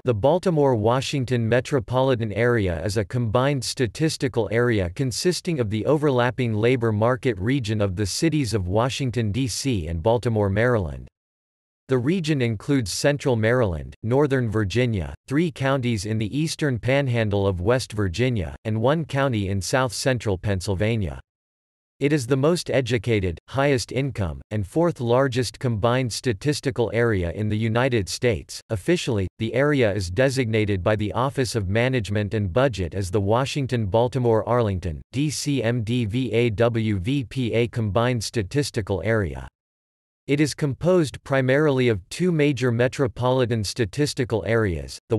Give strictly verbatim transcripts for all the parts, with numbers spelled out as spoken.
The Baltimore-Washington metropolitan area is a combined statistical area consisting of the overlapping labor market region of the cities of Washington, D C and Baltimore, Maryland. The region includes Central Maryland, Northern Virginia, three counties in the eastern panhandle of West Virginia, and one county in south-central Pennsylvania. It is the most educated, highest income, and fourth largest combined statistical area in the United States. Officially, the area is designated by the Office of Management and Budget as the Washington-Baltimore-Arlington, D C M D V A W V P A Combined Statistical Area. It is composed primarily of two major metropolitan statistical areas, the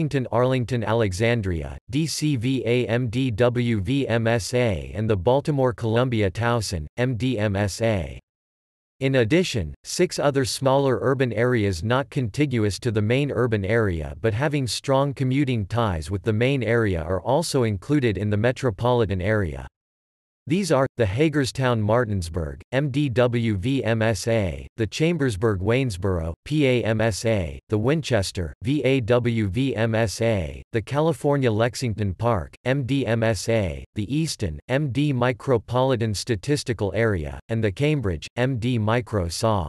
Washington-Arlington-Alexandria, D C V A M D W V M S A and the Baltimore-Columbia-Towson, M D M S A. In addition, six other smaller urban areas not contiguous to the main urban area but having strong commuting ties with the main area are also included in the metropolitan area. These are, the Hagerstown Martinsburg, M D W V M S A, the Chambersburg Waynesboro, P A M S A, the Winchester, V A W V M S A, the California Lexington Park, M D M S A, the Easton, M D Micropolitan Statistical Area, and the Cambridge, M D Micro S A.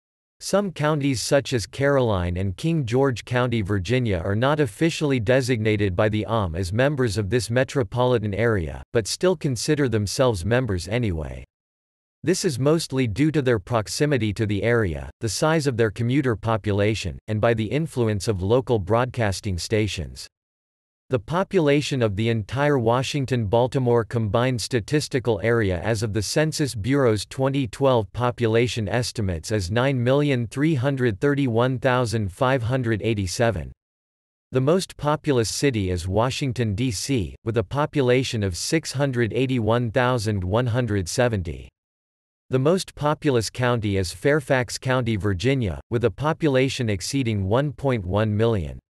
Some counties such as Caroline and King George County, Virginia are not officially designated by the O M as members of this metropolitan area, but still consider themselves members anyway. This is mostly due to their proximity to the area, the size of their commuter population, and by the influence of local broadcasting stations. The population of the entire Washington-Baltimore Combined Statistical Area as of the Census Bureau's twenty twelve population estimates is nine million three hundred thirty-one thousand five hundred eighty-seven. The most populous city is Washington, D C, with a population of six hundred eighty-one thousand one hundred seventy. The most populous county is Fairfax County, Virginia, with a population exceeding one point one million.